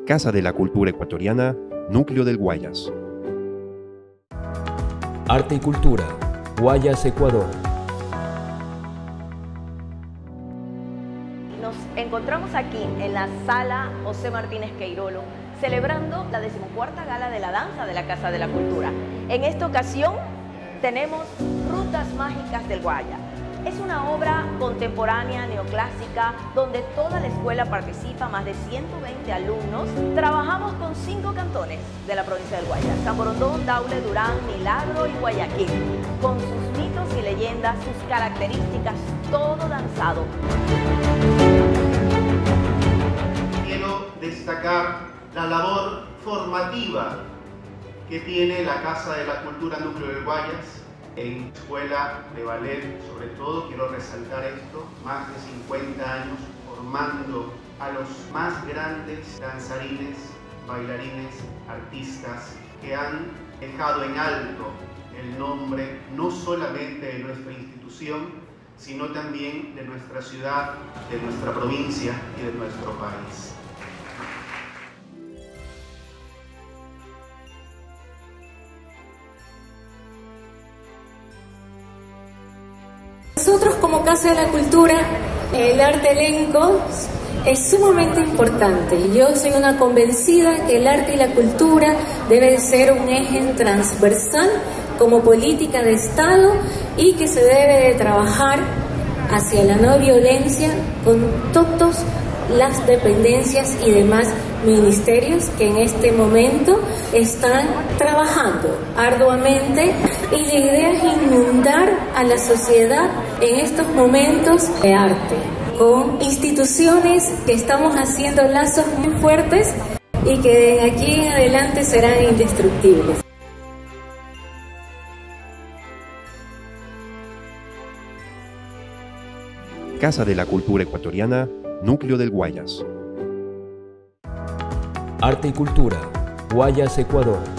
Casa de la Cultura Ecuatoriana, Núcleo del Guayas. Arte y Cultura, Guayas, Ecuador. Nos encontramos aquí en la Sala José Martínez Queirolo, celebrando la 14ª Gala de la Danza de la Casa de la Cultura. En esta ocasión tenemos Rutas Mágicas del Guaya. Es una obra contemporánea, neoclásica, donde toda la escuela participa, más de 120 alumnos. Trabajamos con 5 cantones de la provincia del Guayas: San Borondón, Daule, Durán, Milagro y Guayaquil, con sus mitos y leyendas, sus características, todo danzado. Quiero destacar la labor formativa que tiene la Casa de la Cultura Núcleo del Guayas. En escuela de ballet, sobre todo, quiero resaltar esto: más de 50 años formando a los más grandes danzarines, bailarines, artistas que han dejado en alto el nombre no solamente de nuestra institución, sino también de nuestra ciudad, de nuestra provincia y de nuestro país. Nosotros como Casa de la Cultura, el arte elenco es sumamente importante. Yo soy una convencida que el arte y la cultura deben ser un eje transversal como política de Estado y que se debe de trabajar hacia la no violencia con todas las dependencias y demás ministerios que en este momento están trabajando arduamente, y la idea es inundar a la sociedad en estos momentos de arte con instituciones que estamos haciendo lazos muy fuertes y que de aquí en adelante serán indestructibles. Casa de la Cultura Ecuatoriana, Núcleo del Guayas. Arte y Cultura, Guayas, Ecuador.